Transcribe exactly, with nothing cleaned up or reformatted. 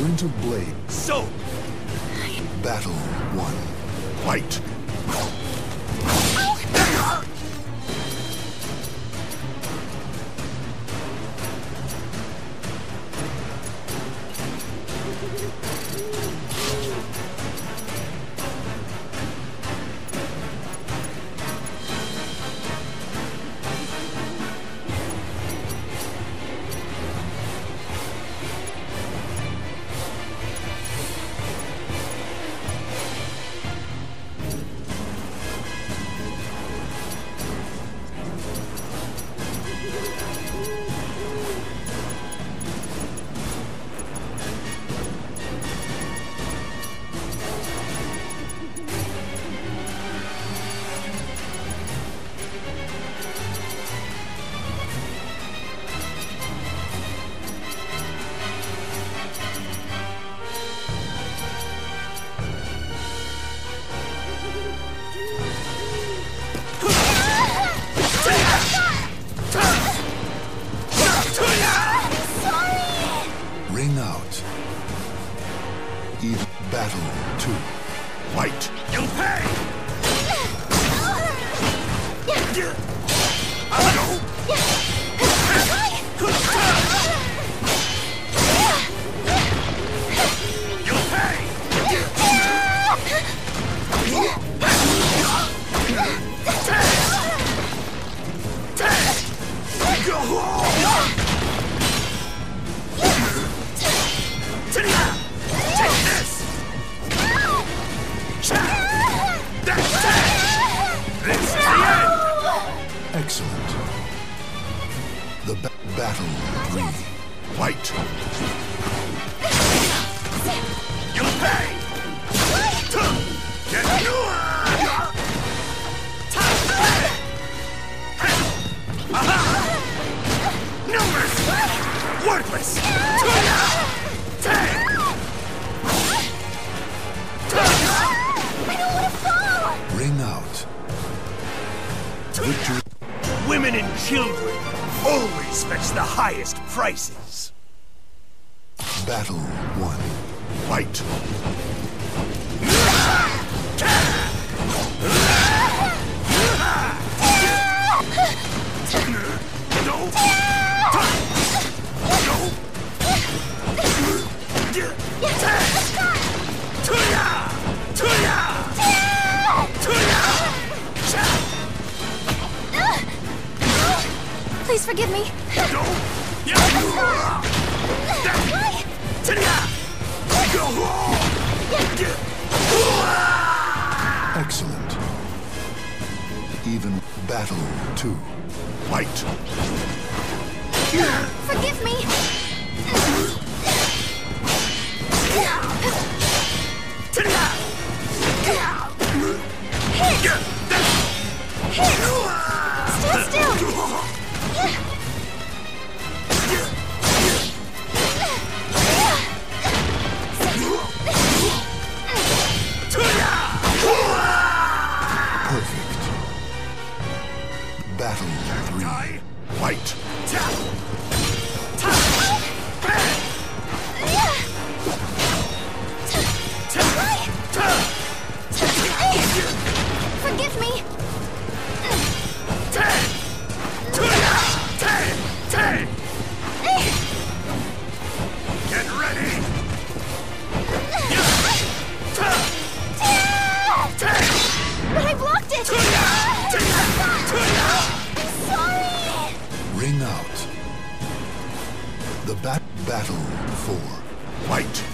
Glint of blade. So! Battle one. Fight! Ring out. Even battle two. Fight! You'll pay! You'll pay! Take this! This is the end! Excellent. The ba battle three. Fight! You'll pay! Get you! Numbers! Worthless! Take! I don't want to fall! Ring out. Victory. Women and children always fetch the highest prices. Battle one. Fight! Please forgive me. Excellent. Even battle two. Fight! Forgive me. Stand still. Perfect. Battle three. Fight! Forgive me. Get ready! But I blocked it! I'm sorry! Ring out. The bat battle four. Fight!